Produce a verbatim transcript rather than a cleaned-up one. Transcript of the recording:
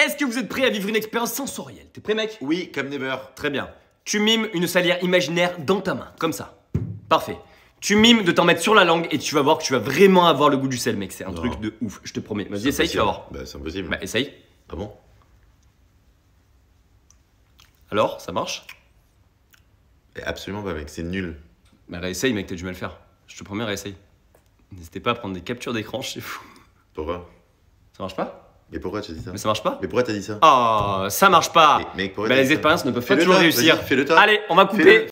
est-ce que vous êtes prêts à vivre une expérience sensorielle? T'es prêt, mec? Oui, comme Never. Très bien. Tu mimes une salière imaginaire dans ta main, comme ça. Parfait. Tu mimes de t'en mettre sur la langue et tu vas voir que tu vas vraiment avoir le goût du sel, mec. C'est un Non. truc de ouf, je te promets. Vas-y, essaye, tu vas voir. Bah, c'est impossible. Bah, essaye. Ah bon? Alors, ça marche? Et absolument pas, mec, c'est nul. Bah, réessaye, mec, t'as du mal à le faire. Je te promets, réessaye. N'hésitez pas à prendre des captures d'écran, c'est fou. Pourquoi? Ça marche pas? Mais pourquoi tu as dit ça? Mais ça marche pas? Mais pourquoi t'as dit ça? Oh, ça marche pas. Mais, mec, pourquoi Bah, t'as les dit ça? expériences ne peuvent pas Fais-le toujours toi, réussir. vas-y, fais-le toi. Allez, on va couper. Fais-le.